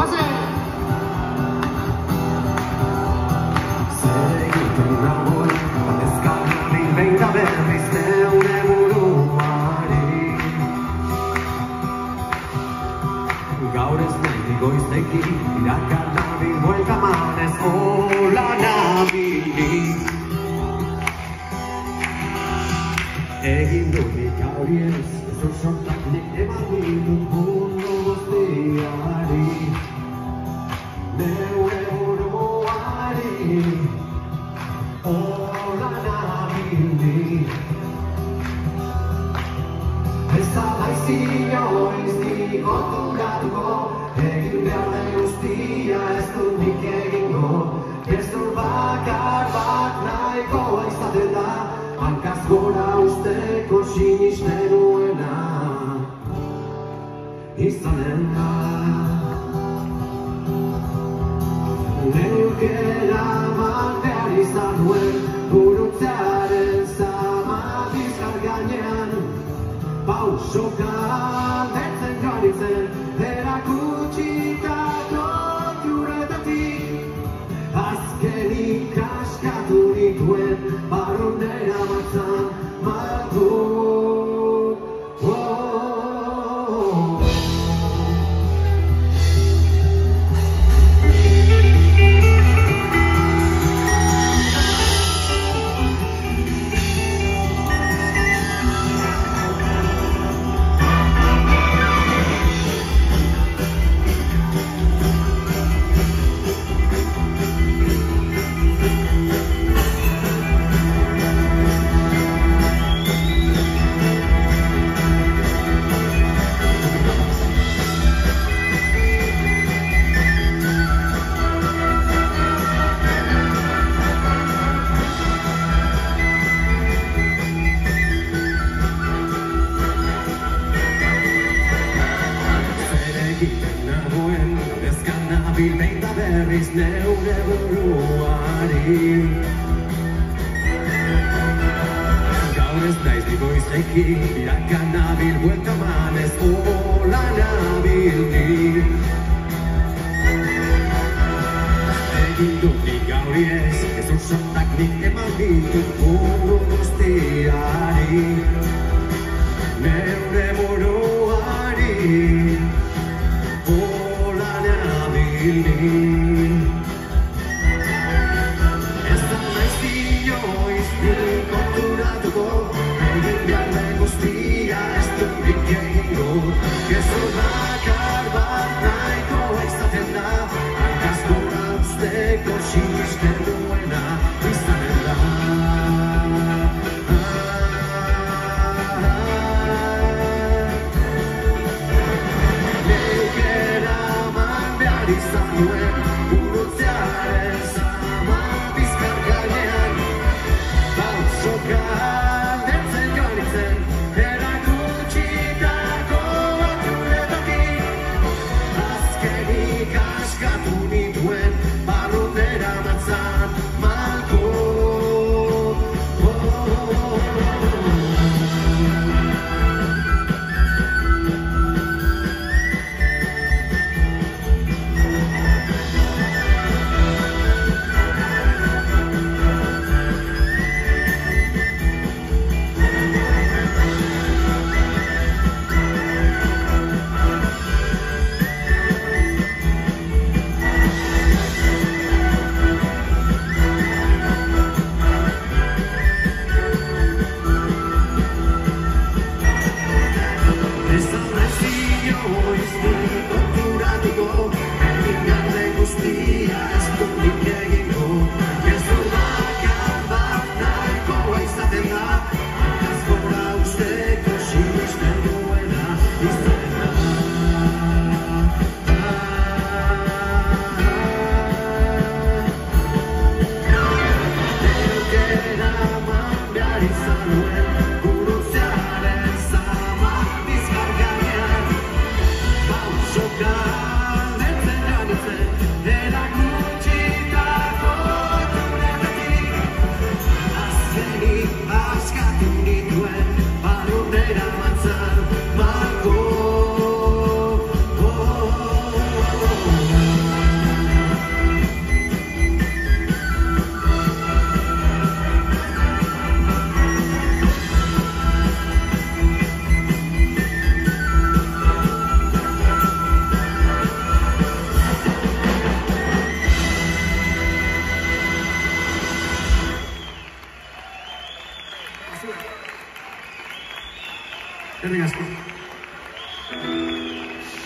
Goazen! Zer egiten nagoen, batezkan nabil behin da berriz neure buruari. Gaur ez nahi goizteki, irakar nabil buelta manez, hola nabili. Egin dut horiez, zor sortak nik eman ditut mundu guztiari. Neure buruari, hola nabili. Ez da baiz inoiz nik konturatuko, egin behar den guztia ez dut nik egingo. Gestor bakar bat nahikoa izaten da, hankaz gora usteko sinisten nuena izanen da. Neukera man behar izan duen burutzearen zama bizkar gainean, pausoka bertzen joanitzen erakutsitako juretatik. Azkenik askatu dituen barrunera batzan maldu. Nabil behin da berriz neure buruari. Gaur ez naiz goizeki, irakar nabil buelta manez, hola nabili. Egin dut nik gauriez, ez ursotak nik eman ditut mundu guztiari. Neure buruari, ez da naiz inoiz nik konturatuko, egin behar den guztia ez dut nik egingo. Gezur bakar bat nahikoa izaten da, hankaz gora usteko sinisten duena izanen da. Izan duen burutzearen zama bizkar gainean, pausoka bertzen joanitzen erakutsitako juretatik. Azkenik askatu nituen barrunera matzan malko. Eskerrik asko.